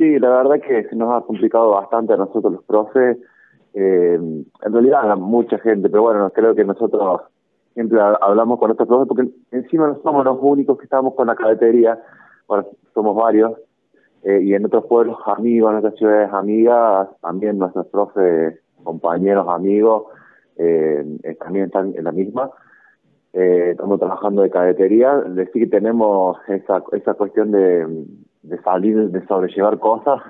Sí, la verdad que se nos ha complicado bastante a nosotros los profes. En realidad a mucha gente, pero bueno, creo que nosotros siempre hablamos con estos profes porque encima no somos los únicos que estamos con la cadetería, bueno, somos varios, y en otros pueblos amigos, en otras ciudades amigas, también nuestros profes, compañeros, amigos, también están en la misma. Estamos trabajando de cadetería, decir que tenemos esa cuestión de salir, de sobrellevar cosas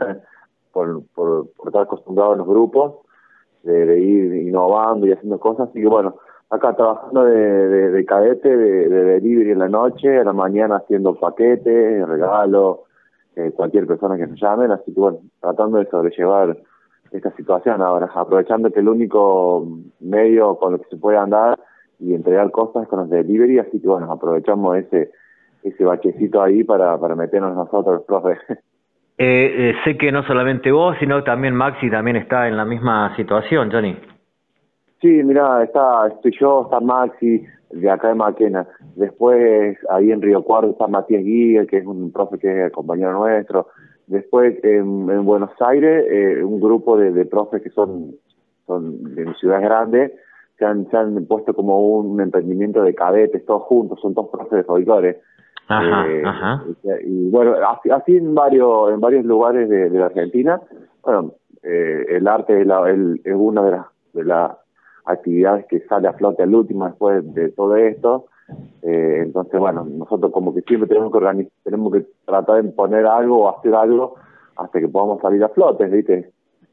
por estar acostumbrados a los grupos, de ir innovando y haciendo cosas. Así que bueno, acá trabajando de cadete, de delivery en la noche, a la mañana haciendo paquetes, regalos, cualquier persona que nos llamen. Así que bueno, tratando de sobrellevar esta situación ahora, aprovechando que el único medio con lo que se puede andar y entregar cosas con los delivery, así que bueno, aprovechamos ese bachecito ahí para meternos nosotros los profes. Sé que no solamente vos, sino también Maxi también está en la misma situación, Johnny. Sí, mirá, estoy yo, está Maxi, de acá de Maquena. Después, ahí en Río Cuarto está Matías Guía, que es un profe que es compañero nuestro. Después, en Buenos Aires, un grupo de profes que son de ciudades grandes, se han puesto como un emprendimiento de cadetes, todos juntos, son todos profes de folclore. Ajá, ajá. Y bueno, así en varios lugares de la Argentina. Bueno, el arte es una de las actividades que sale a flote al último después de todo esto. Entonces, bueno, nosotros como que siempre tenemos que tratar de poner algo o hacer algo hasta que podamos salir a flote, ¿viste?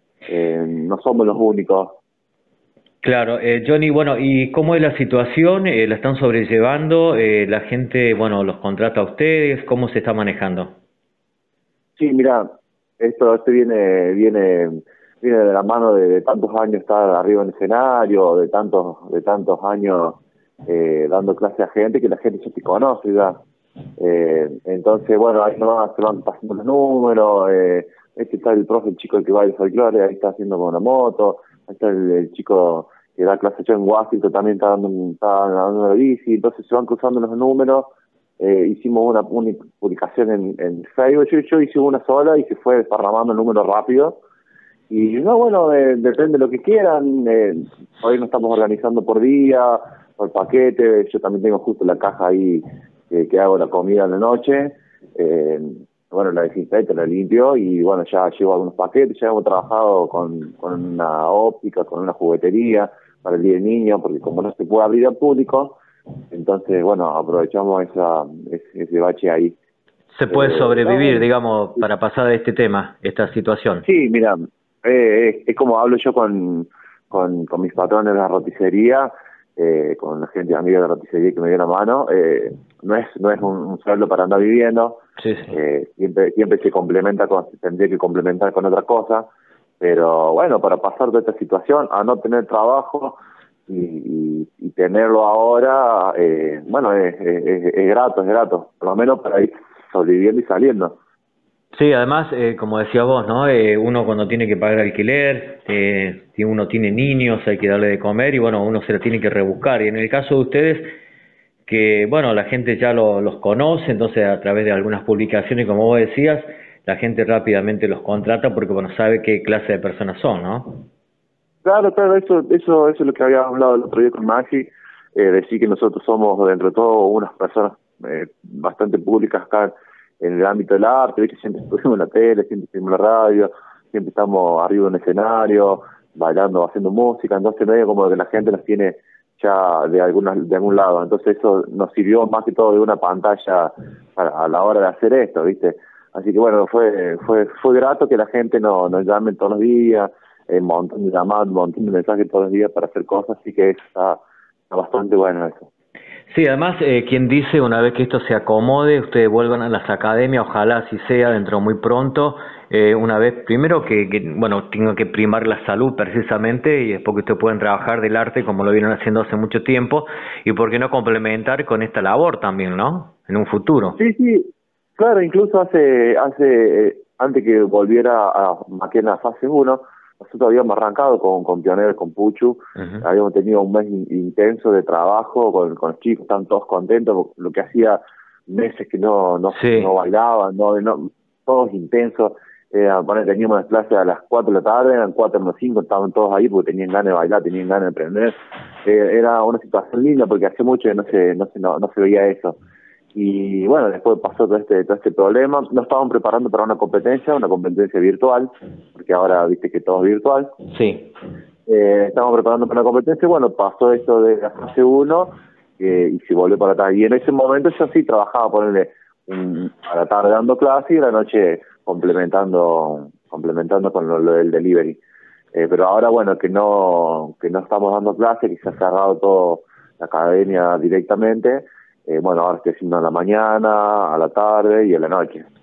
No somos los únicos. Claro, Johnny, bueno, ¿y cómo es la situación? ¿La están sobrellevando? ¿La gente, bueno, los contrata a ustedes? ¿Cómo se está manejando? Sí, mira, esto viene de la mano de tantos años estar arriba en el escenario, de tantos años dando clase a gente, que la gente ya te conoce ya. Entonces, bueno, ahí nomás se van pasando los números. Este está el profe, el chico el que baila folclore, ahí está haciendo con una moto. Ahí está el chico que da clase yo en Washington, también está dando una bici. Entonces se van cruzando los números. Hicimos una publicación en Facebook. Yo hice una sola y se fue desparramando el número rápido. Y no, bueno, depende de lo que quieran. Hoy nos estamos organizando por día, por paquete. Yo también tengo justo la caja ahí que hago la comida en la noche. Eh, bueno, la desinfecto, la limpio y bueno, ya llevo algunos paquetes. Ya hemos trabajado con una óptica, con una juguetería para el Día del Niño, porque como no se puede abrir al público, entonces, bueno, aprovechamos ese bache ahí. ¿Se puede No, sobrevivir, bueno, digamos, para pasar de este tema, esta situación? sí, mira, es como hablo yo con mis patrones de la roticería, con la gente amiga de la roticería que me dio la mano. No es un sueldo para andar viviendo. Sí, sí. Siempre se tendría que complementar con otra cosa, pero bueno, para pasar de esta situación a no tener trabajo y tenerlo ahora, bueno, es grato, por lo menos para ir sobreviviendo y saliendo. Sí, además, como decía vos, ¿no? Uno cuando tiene que pagar alquiler, si uno tiene niños, hay que darle de comer y bueno, uno se la tiene que rebuscar. Y en el caso de ustedes, que bueno, la gente ya los conoce, entonces a través de algunas publicaciones, como vos decías, la gente rápidamente los contrata porque bueno, sabe qué clase de personas son, ¿no? Claro, eso es lo que había hablado el otro día con Maxi, decir que nosotros somos, dentro de todo, unas personas bastante públicas acá en el ámbito del arte. ¿Viste? Siempre estuvimos en la tele, siempre estuvimos en la radio, siempre estamos arriba en un escenario, bailando, haciendo música. Entonces medio como que la gente nos tiene ya de algún lado. Entonces eso nos sirvió más que todo de una pantalla a la hora de hacer esto, ¿viste? Así que bueno, fue grato que la gente nos llame todos los días, un montón de llamadas, un montón de mensajes todos los días para hacer cosas, así que está bastante bueno eso. Sí, además, quien dice, una vez que esto se acomode, ustedes vuelvan a las academias, ojalá así sea dentro muy pronto, una vez, primero bueno, tengo que primar la salud precisamente y después que ustedes puedan trabajar del arte como lo vienen haciendo hace mucho tiempo y por qué no complementar con esta labor también, ¿no? En un futuro. Sí, claro, incluso antes que volviera a Maquena fase uno, nosotros habíamos arrancado con Pioneros, con Puchu. Ujú. Habíamos tenido un mes intenso de trabajo con los chicos, estaban todos contentos, lo que hacía meses que no Sí, bailaban, todos intensos. teníamos clase a las 4 de la tarde, eran 4 menos 5, estaban todos ahí porque tenían ganas de bailar, tenían ganas de aprender. Era una situación linda porque hace mucho que no se veía eso. Y bueno, después pasó todo este problema. Nos estaban preparando para una competencia virtual, porque ahora viste que todo es virtual. Sí. Estábamos preparando para una competencia, bueno, pasó esto de la fase 1 y se volvió para atrás. Y en ese momento yo sí trabajaba, ponerle a la tarde dando clase y a la noche complementando con lo del delivery. Pero ahora, bueno, que no estamos dando clase, que se ha cerrado todo la academia directamente, bueno, ahora estoy haciendo a la mañana, a la tarde y a la noche.